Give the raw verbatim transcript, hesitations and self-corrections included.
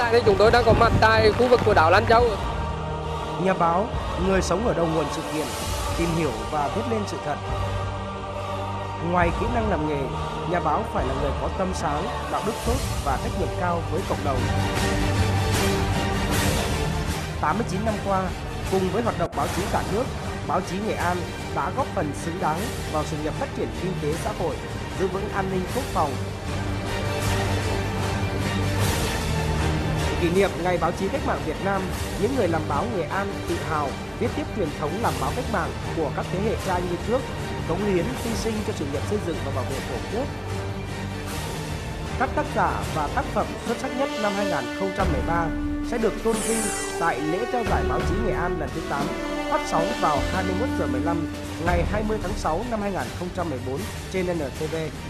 tại thì chúng tôi đang có mặt tại khu vực của đảo Lan Châu. Nhà báo, người sống ở đầu nguồn sự kiện, tìm hiểu và viết lên sự thật. Ngoài kỹ năng làm nghề, nhà báo phải là người có tâm sáng, đạo đức tốt và trách nhiệm cao với cộng đồng. tám mươi chín năm qua, cùng với hoạt động báo chí cả nước, báo chí Nghệ An đã góp phần xứng đáng vào sự nghiệp phát triển kinh tế xã hội, giữ vững an ninh quốc phòng. Kỷ niệm Ngày Báo chí Cách mạng Việt Nam, những người làm báo Nghệ An tự hào viết tiếp truyền thống làm báo cách mạng của các thế hệ cha anh đi trước, cống hiến hy sinh cho sự nghiệp xây dựng và bảo vệ Tổ quốc. Các tác giả và tác phẩm xuất sắc nhất năm hai nghìn không trăm mười ba sẽ được tôn vinh tại lễ trao giải báo chí Nghệ An lần thứ tám, phát sóng vào hai mươi mốt giờ mười lăm ngày hai mươi tháng sáu năm hai nghìn không trăm mười bốn trên en tê vê.